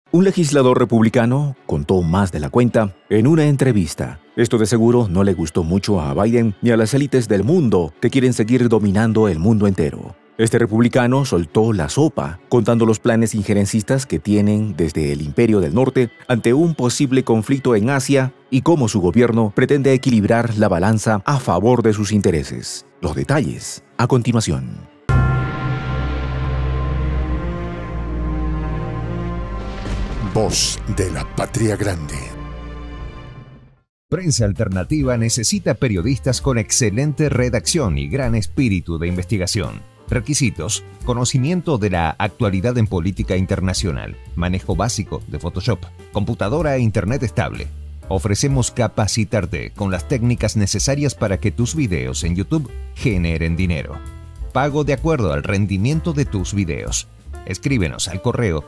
Un legislador republicano contó más de la cuenta en una entrevista. Esto de seguro no le gustó mucho a Biden ni a las élites del mundo que quieren seguir dominando el mundo entero. Este republicano soltó la sopa, contando los planes injerencistas que tienen desde el Imperio del Norte ante un posible conflicto en Asia y cómo su gobierno pretende equilibrar la balanza a favor de sus intereses. Los detalles a continuación. Voz de la Patria Grande. Prensa Alternativa necesita periodistas con excelente redacción y gran espíritu de investigación. Requisitos: conocimiento de la actualidad en política internacional, manejo básico de Photoshop, computadora e internet estable. Ofrecemos capacitarte con las técnicas necesarias para que tus videos en YouTube generen dinero. Pago de acuerdo al rendimiento de tus videos. Escríbenos al correo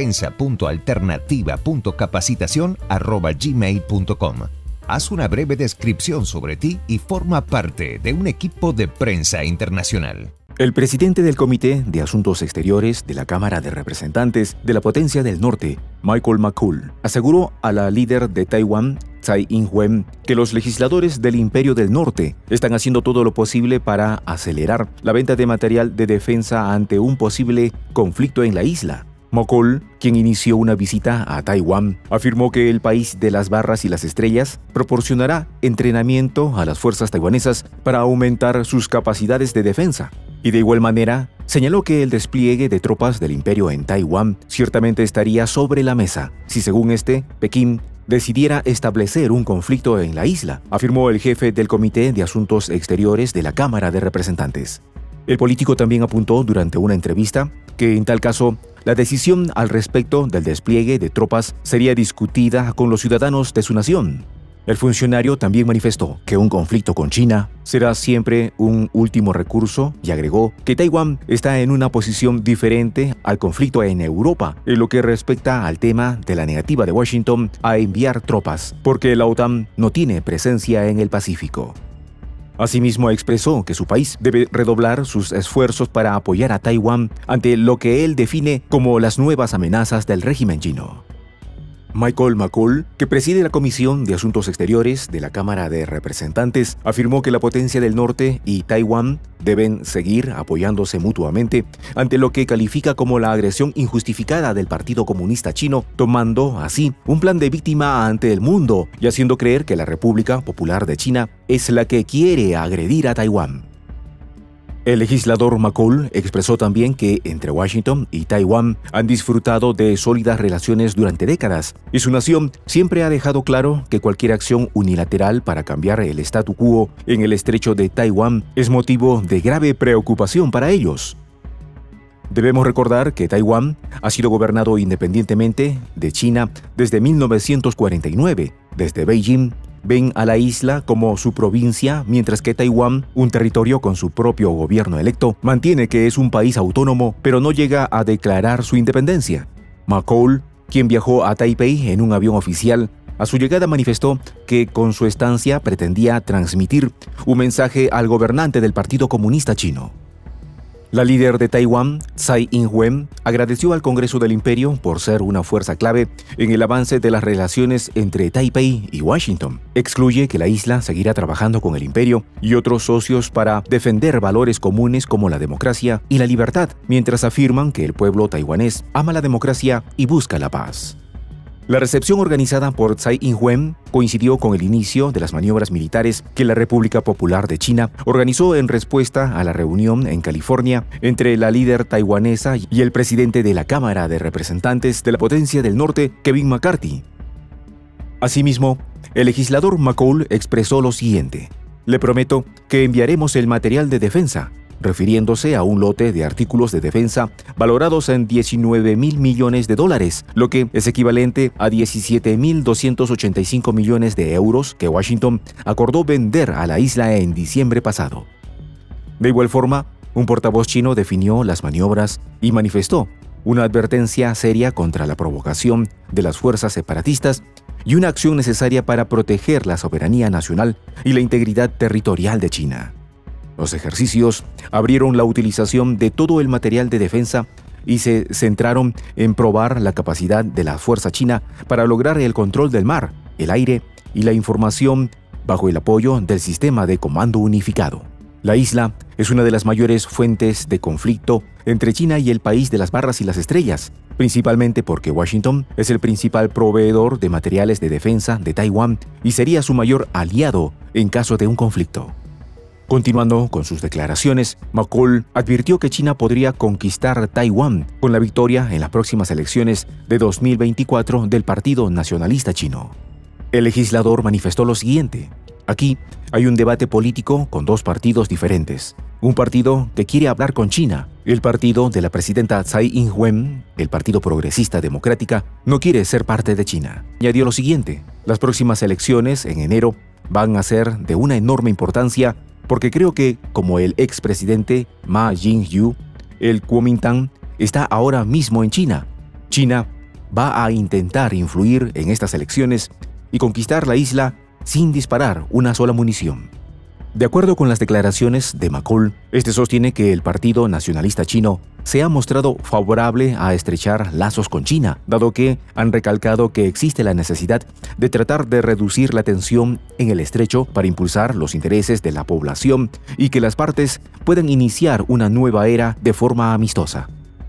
prensa.alternativa.capacitación@gmail.com. Haz una breve descripción sobre ti y forma parte de un equipo de prensa internacional. El presidente del Comité de Asuntos Exteriores de la Cámara de Representantes de la Potencia del Norte, Michael McCaul, aseguró a la líder de Taiwán, Tsai Ing-wen, que los legisladores del Imperio del Norte están haciendo todo lo posible para acelerar la venta de material de defensa ante un posible conflicto en la isla. McCaul, quien inició una visita a Taiwán, afirmó que el país de las barras y las estrellas proporcionará entrenamiento a las fuerzas taiwanesas para aumentar sus capacidades de defensa. Y de igual manera, señaló que el despliegue de tropas del imperio en Taiwán ciertamente estaría sobre la mesa si, según Pekín decidiera establecer un conflicto en la isla, afirmó el jefe del Comité de Asuntos Exteriores de la Cámara de Representantes. El político también apuntó durante una entrevista que, en tal caso, la decisión al respecto del despliegue de tropas sería discutida con los ciudadanos de su nación. El funcionario también manifestó que un conflicto con China será siempre un último recurso y agregó que Taiwán está en una posición diferente al conflicto en Europa en lo que respecta al tema de la negativa de Washington a enviar tropas, porque la OTAN no tiene presencia en el Pacífico. Asimismo, expresó que su país debe redoblar sus esfuerzos para apoyar a Taiwán ante lo que él define como las nuevas amenazas del régimen chino. Michael McCaul, que preside la Comisión de Asuntos Exteriores de la Cámara de Representantes, afirmó que la Potencia del Norte y Taiwán deben seguir apoyándose mutuamente ante lo que califica como la agresión injustificada del Partido Comunista Chino, tomando así un plan de víctima ante el mundo y haciendo creer que la República Popular de China es la que quiere agredir a Taiwán. El legislador McCaul expresó también que entre Washington y Taiwán han disfrutado de sólidas relaciones durante décadas y su nación siempre ha dejado claro que cualquier acción unilateral para cambiar el statu quo en el estrecho de Taiwán es motivo de grave preocupación para ellos. Debemos recordar que Taiwán ha sido gobernado independientemente de China desde 1949. Desde Beijing ven a la isla como su provincia, mientras que Taiwán, un territorio con su propio gobierno electo, mantiene que es un país autónomo, pero no llega a declarar su independencia. McCaul, quien viajó a Taipei en un avión oficial, a su llegada manifestó que con su estancia pretendía transmitir un mensaje al gobernante del Partido Comunista Chino. La líder de Taiwán, Tsai Ing-wen, agradeció al Congreso del Imperio por ser una fuerza clave en el avance de las relaciones entre Taipei y Washington. Excluye que la isla seguirá trabajando con el Imperio y otros socios para defender valores comunes como la democracia y la libertad, mientras afirman que el pueblo taiwanés ama la democracia y busca la paz. La recepción organizada por Tsai Ing-wen coincidió con el inicio de las maniobras militares que la República Popular de China organizó en respuesta a la reunión en California entre la líder taiwanesa y el presidente de la Cámara de Representantes de la Potencia del Norte, Kevin McCarthy. Asimismo, el legislador McCaul expresó lo siguiente: «Le prometo que enviaremos el material de defensa», refiriéndose a un lote de artículos de defensa valorados en $19.000 millones, lo que es equivalente a 17.285 millones de euros que Washington acordó vender a la isla en diciembre pasado. De igual forma, un portavoz chino definió las maniobras y manifestó una advertencia seria contra la provocación de las fuerzas separatistas y una acción necesaria para proteger la soberanía nacional y la integridad territorial de China. Los ejercicios abrieron la utilización de todo el material de defensa y se centraron en probar la capacidad de la fuerza china para lograr el control del mar, el aire y la información bajo el apoyo del sistema de comando unificado. La isla es una de las mayores fuentes de conflicto entre China y el país de las barras y las estrellas, principalmente porque Washington es el principal proveedor de materiales de defensa de Taiwán y sería su mayor aliado en caso de un conflicto. Continuando con sus declaraciones, McCall advirtió que China podría conquistar Taiwán con la victoria en las próximas elecciones de 2024 del Partido Nacionalista Chino. El legislador manifestó lo siguiente: aquí hay un debate político con dos partidos diferentes. Un partido que quiere hablar con China. El partido de la presidenta Tsai Ing-wen, el Partido Progresista Democrática, no quiere ser parte de China. Añadió lo siguiente: las próximas elecciones en enero van a ser de una enorme importancia porque creo que, como el expresidente Ma Ying-jeou, el Kuomintang está ahora mismo en China. China va a intentar influir en estas elecciones y conquistar la isla sin disparar una sola munición. De acuerdo con las declaraciones de McCall, este sostiene que el Partido Nacionalista Chino se ha mostrado favorable a estrechar lazos con China, dado que han recalcado que existe la necesidad de tratar de reducir la tensión en el estrecho para impulsar los intereses de la población y que las partes puedan iniciar una nueva era de forma amistosa.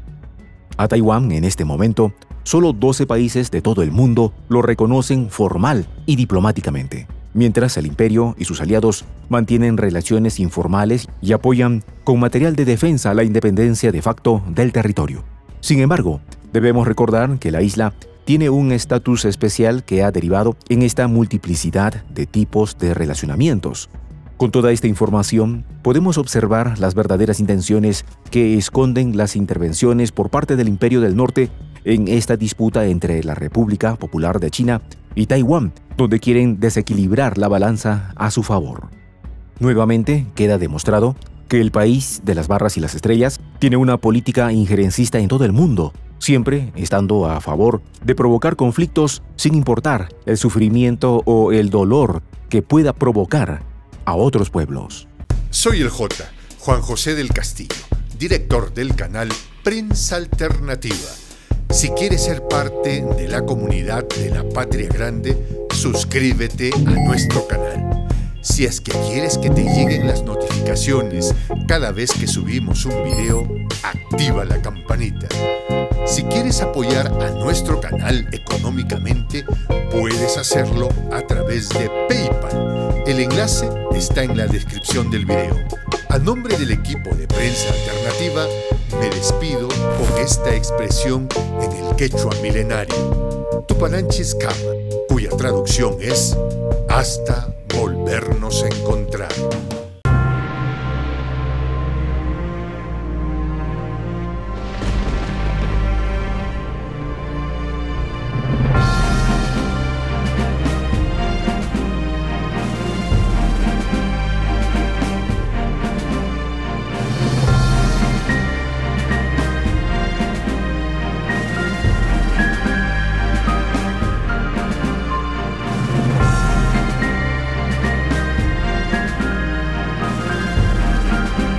A Taiwán, en este momento, solo 12 países de todo el mundo lo reconocen formal y diplomáticamente, mientras el imperio y sus aliados mantienen relaciones informales y apoyan con material de defensa la independencia de facto del territorio. Sin embargo, debemos recordar que la isla tiene un estatus especial que ha derivado en esta multiplicidad de tipos de relacionamientos. Con toda esta información, podemos observar las verdaderas intenciones que esconden las intervenciones por parte del Imperio del Norte en esta disputa entre la República Popular de China y Taiwán, donde quieren desequilibrar la balanza a su favor. Nuevamente queda demostrado que el país de las barras y las estrellas tiene una política injerencista en todo el mundo, siempre estando a favor de provocar conflictos sin importar el sufrimiento o el dolor que pueda provocar a otros pueblos. Soy el Juan José del Castillo, director del canal Prensa Alternativa. Si quieres ser parte de la comunidad de la Patria Grande, suscríbete a nuestro canal. Si es que quieres que te lleguen las notificaciones cada vez que subimos un video, activa la campanita. Si quieres apoyar a nuestro canal económicamente, puedes hacerlo a través de PayPal. El enlace está en la descripción del video. A nombre del equipo de Prensa Alternativa, me despido con esta expresión en el quechua milenario, Tupananchis Kama, cuya traducción es hasta volvernos a encontrar.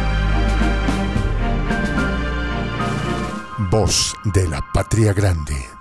Voz de la Patria Grande.